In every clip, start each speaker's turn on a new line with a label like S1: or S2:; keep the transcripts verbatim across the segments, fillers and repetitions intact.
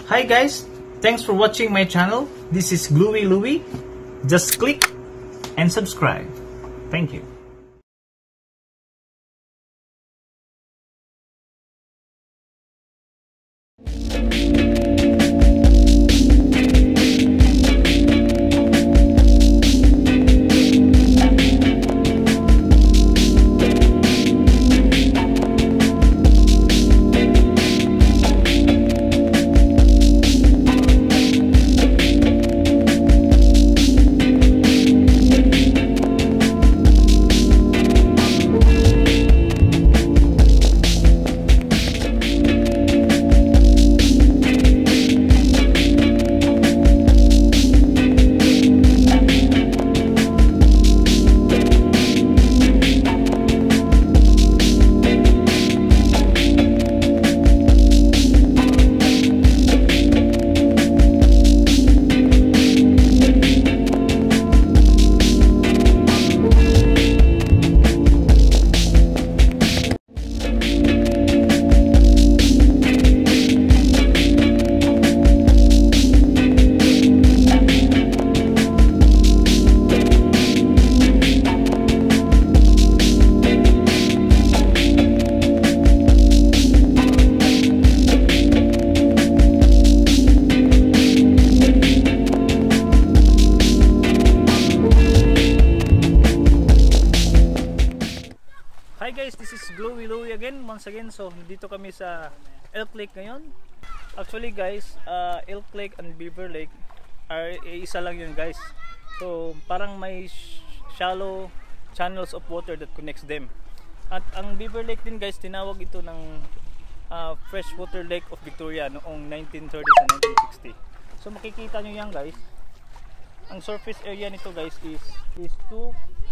S1: Hi guys, thanks for watching my channel. This is Gluey Louie. Just click and subscribe. Thank you. Hi guys, this is Gluey Louie again, once again. So dito kami sa Elk Lake ngayon. Actually guys, uh, Elk Lake and Beaver Lake are isa lang yun guys. So parang may shallow channels of water that connects them. At ang Beaver Lake din guys, tinawag ito ng uh, Freshwater Lake of Victoria noong nineteen thirties and nineteen sixty. So makikita nyo yan guys. Ang surface area nito guys is is two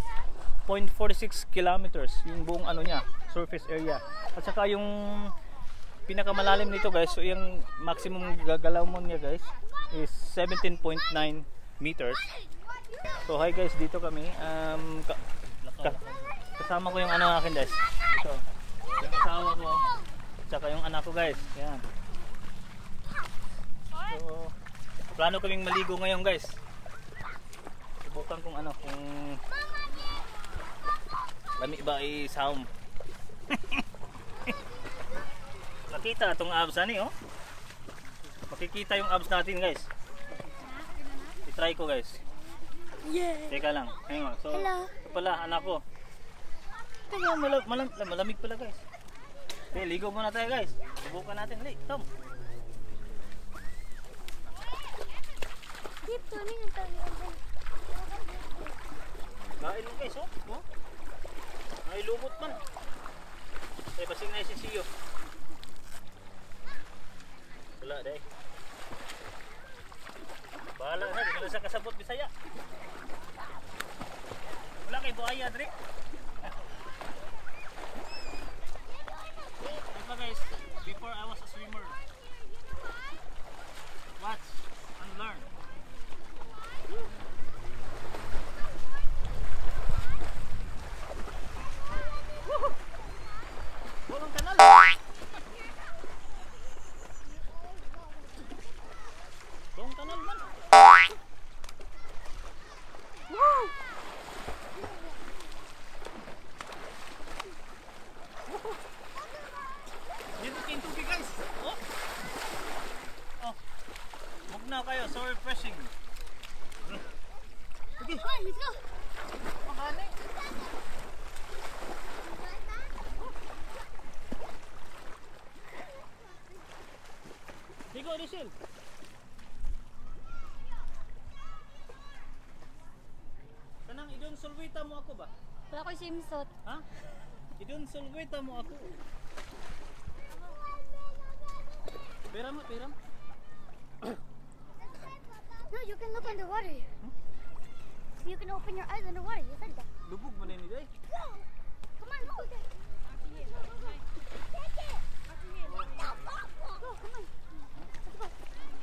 S1: point four six kilometers yung buong ano niya, surface area. At saka yung pinakamalalim nito guys, so yung maximum gagalaw mo niya guys is seventeen point nine meters. So hi guys, dito kami um, ka ka kasama ko yung ano akin guys. So yung asawa ko at saka yung anak ko guys. Yan. So plano kaming maligo ngayon guys. Subukan kung ano, kung lami ba i-sound. Makita itong abs ani oh. Makikita yung abs natin guys. I-try ko guys.
S2: Yeah.
S1: Teka lang. Hang on. So,
S2: hello.
S1: ito pala anak ko. Ito malam malam malamig pala guys. Okay, ligo muna tayo guys. Subukan natin. Dali, Tom.
S2: Keep turning and turning.
S1: Kain mo guys oh. Oh. Ay lubot man. Eh basing na si Siyo. Wala dai. Bahala na, di na sa kasabot Bisaya. Wala kay buaya dre. Diba guys, before I was a swimmer. Watch and learn. Walang kanal. Walang kanal man. Wow. Dito kayo tubig guys. Oh. Oh. Huwag na kayo, so refreshing. Okay.
S2: Let's go.
S1: Makani. Ligo, Rachel. Kanang idon sulwita mo ako ba?
S2: Wala ko swimsuit.
S1: Ha? Idon sulwita mo ako. Pera mo, pera mo.
S2: No, you can look underwater. Hmm? You can open your eyes underwater. You said that.
S1: Lubog mo na yun eh.
S2: Come on, go there. Take it. Go, come on. Let's go.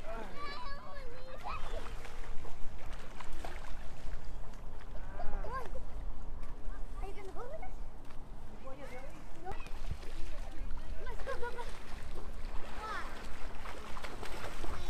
S2: Come on. Are you gonna go with us? No. Let's go, go, go.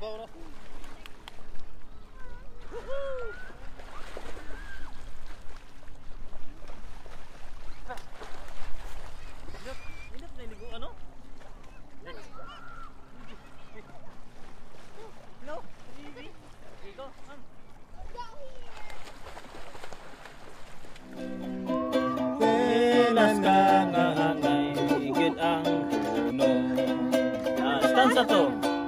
S1: Stanza to.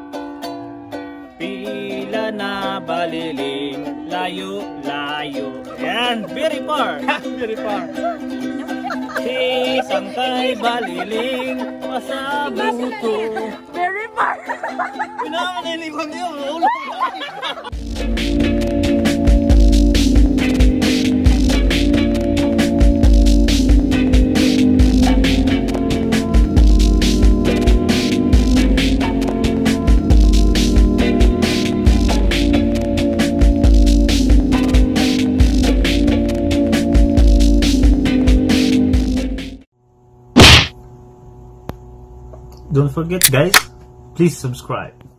S1: Pila na baliling, layo, layo. Yan, very far. Very far. Si sangkay baliling, pasabuto.
S2: Very far.
S1: Pinakanilibang niyo. Don't forget guys, please subscribe.